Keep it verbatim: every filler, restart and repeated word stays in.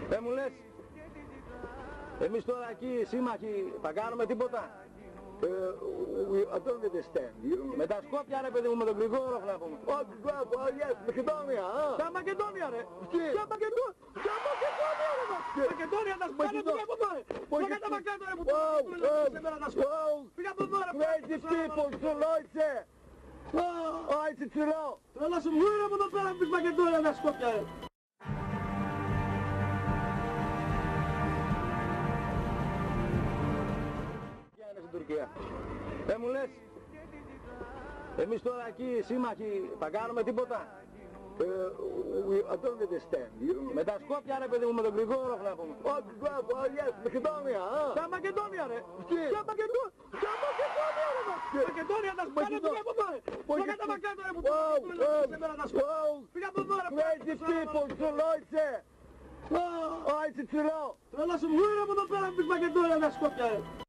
Δεν μου λες, εμείς τώρα εκεί σύμμαχοι θα κάνουμε τίποτα? Uh, we, I don't understand you. Με τα Σκόπια ρε παιδί μου, με τον Γρηγόροφ να πούμε. Oh, oh yes, Macedonia, huh? Τα Μακεδόνια ρε! Τι? Τα Μακεδόνια! Τα Μακεδόνια ρε! μα! Μακεδόνια τα Σκόπια! Πήγα από εδώ ρε! Πήγα τα Μακεδόνια ρε! Wow, wow, wow, Πήγα από εδώ ρε! crazy people, zu Leute! Oh, it's a true. Τρέλα σου βγουν από εδώ πέρα από τις Μακεδόνια τα Σκόπια ρε! Στην Τουρκία. Δεν μου λες, εμείς τώρα εκεί σύμμαχοι θα κάνουμε τίποτα? Uh, we, I don't understand you. Με τα Σκόπια ρε παιδί μου, με τον Γρηγόροφ να πούμε. Oh, oh yes, Macedonia, huh? Τα Μακεδόνια ρε! Τι? Τα Μακεδόνια! Τα Μακεδόνια ρε! μα! Μακεδόνια τα Σκόπια! Πήγα από εδώ ρε! Πήγα τα Μακεδόνια ρε! Wow, wow, wow, Πήγα από εδώ ρε! crazy people, zu Leute! Oh, it's a true. Τρέλα σου βγουν από εδώ πέρα από τις Μακεδόνια τα Σκόπια ρε!